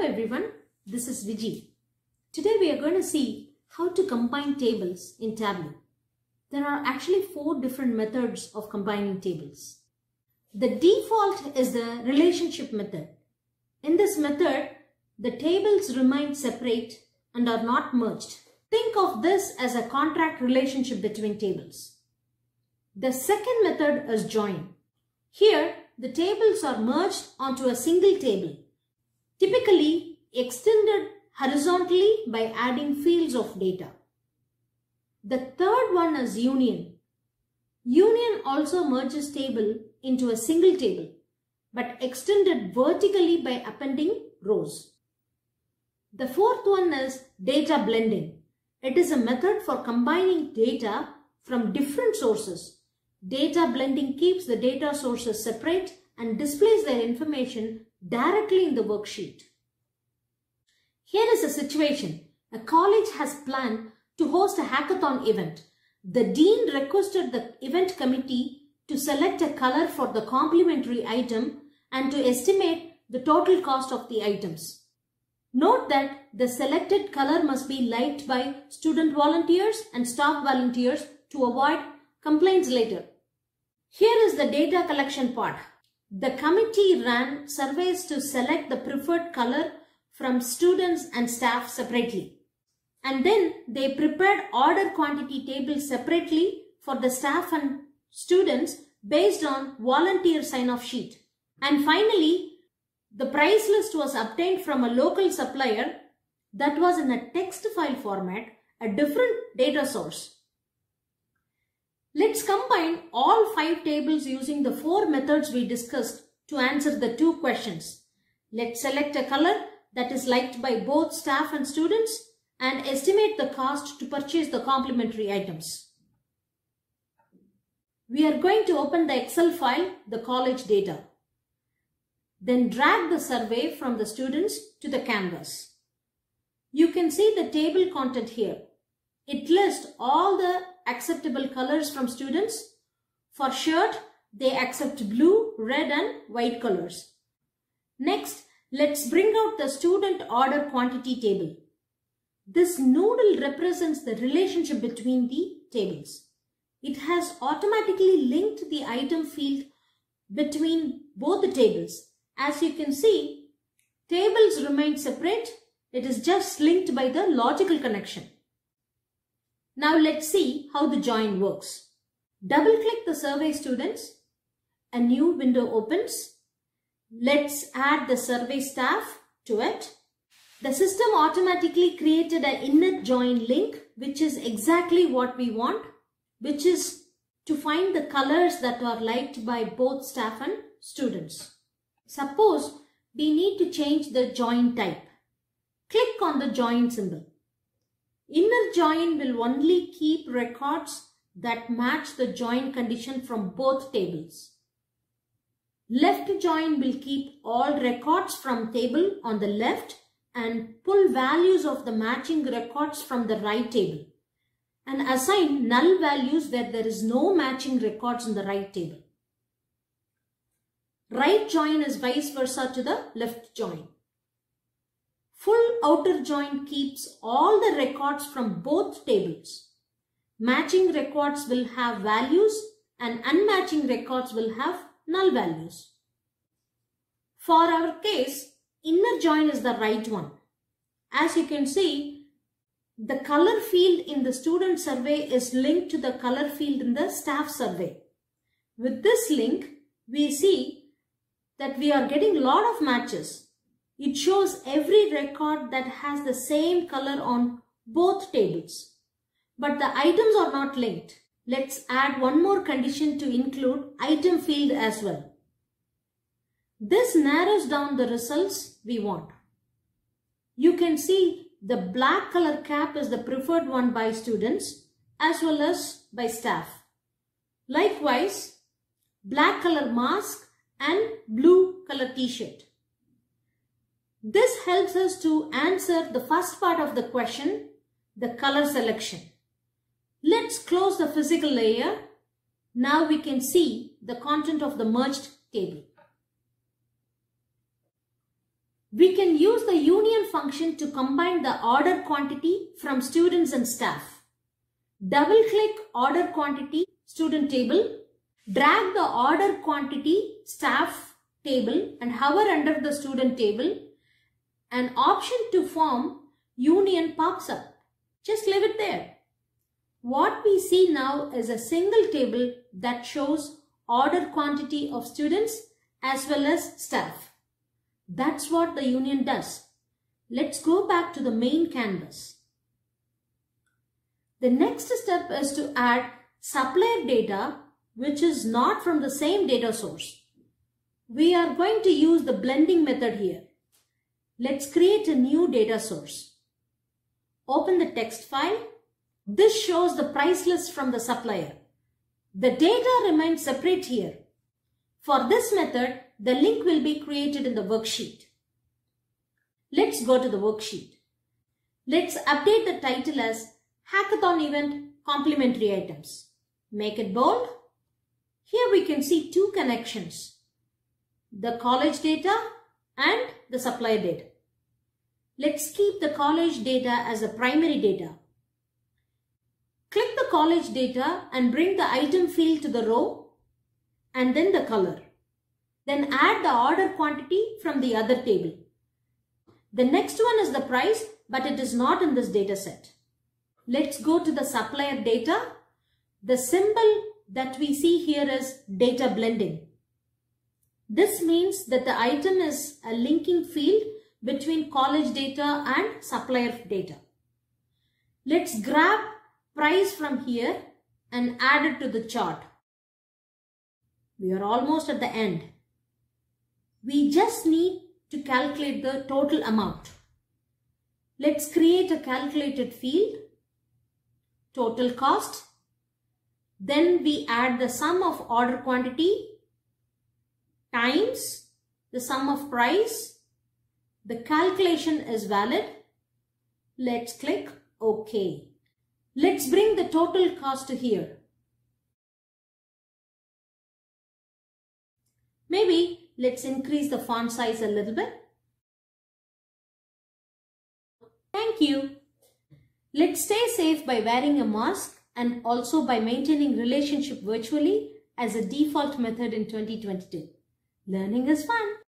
everyone, this is Viji. Today we are going to see how to combine tables in Tableau. There are actually 4 different methods of combining tables. The default is the relationship method. In this method, the tables remain separate and are not merged. Think of this as a contract relationship between tables. The second method is join. Here, the tables are merged onto a single table, typically extended horizontally by adding fields of data. The third one is union. Union also merges table into a single table, but extended vertically by appending rows. The fourth one is data blending. It is a method for combining data from different sources. Data blending keeps the data sources separate and displays their information directly in the worksheet. Here is a situation. A college has planned to host a hackathon event. The dean requested the event committee to select a color for the complimentary item and to estimate the total cost of the items. Note that the selected color must be liked by student volunteers and staff volunteers to avoid complaints later. Here is the data collection part. The committee ran surveys to select the preferred color from students and staff separately. And then they prepared order quantity tables separately for the staff and students based on volunteer sign-off sheet. And finally, the price list was obtained from a local supplier that was in a text file format, a different data source. Let's combine all 5 tables using the 4 methods we discussed to answer the 2 questions. Let's select a color that is liked by both staff and students and estimate the cost to purchase the complimentary items. We are going to open the Excel file, the college data. Then drag the survey from the students to the canvas. You can see the table content here. It lists all the acceptable colors from students. For shirt, they accept blue, red and white colors. Next, let's bring out the student order quantity table. This noodle represents the relationship between the tables. It has automatically linked the item field between both the tables. As you can see, tables remain separate. It is just linked by the logical connection. Now let's see how the join works. Double-click the survey students. A new window opens. Let's add the survey staff to it. The system automatically created an inner join link, which is exactly what we want, which is to find the colors that are liked by both staff and students. Suppose we need to change the join type. Click on the join symbol. Inner join will only keep records that match the join condition from both tables. Left join will keep all records from table on the left and pull values of the matching records from the right table and assign null values where there is no matching records in the right table. Right join is vice versa to the left join. Full outer join keeps all the records from both tables. Matching records will have values and unmatching records will have null values. For our case, inner join is the right one. As you can see, the color field in the student survey is linked to the color field in the staff survey. With this link, we see that we are getting a lot of matches. It shows every record that has the same color on both tables. But the items are not linked. Let's add one more condition to include item field as well. This narrows down the results we want. You can see the black color cap is the preferred one by students as well as by staff. Likewise, black color mask and blue color t-shirt. This helps us to answer the first part of the question, the color selection. Let's close the physical layer. Now we can see the content of the merged table. We can use the union function to combine the order quantity from students and staff. Double-click order quantity student table, drag the order quantity staff table and hover under the student table. An option to form union pops up. Just leave it there. What we see now is a single table that shows order quantity of students as well as staff. That's what the union does. Let's go back to the main canvas. The next step is to add supplier data which is not from the same data source. We are going to use the blending method here. Let's create a new data source. Open the text file. This shows the price list from the supplier. The data remains separate here. For this method, the link will be created in the worksheet. Let's go to the worksheet. Let's update the title as Hackathon Event Complimentary Items. Make it bold. Here we can see two connections, the college data and the supplier data. Let's keep the college data as a primary data. Click the college data and bring the item field to the row and then the color. Then add the order quantity from the other table. The next one is the price, but it is not in this data set. Let's go to the supplier data. The symbol that we see here is data blending. This means that the item is a linking field between college data and supplier data. Let's grab price from here and add it to the chart. We are almost at the end. We just need to calculate the total amount. Let's create a calculated field, total cost. Then we add the sum of order quantity times the sum of price. The calculation is valid. Let's click OK. Let's bring the total cost to here. Maybe let's increase the font size a little bit. Thank you. Let's stay safe by wearing a mask and also by maintaining relationship virtually as a default method in 2022. Learning is fun.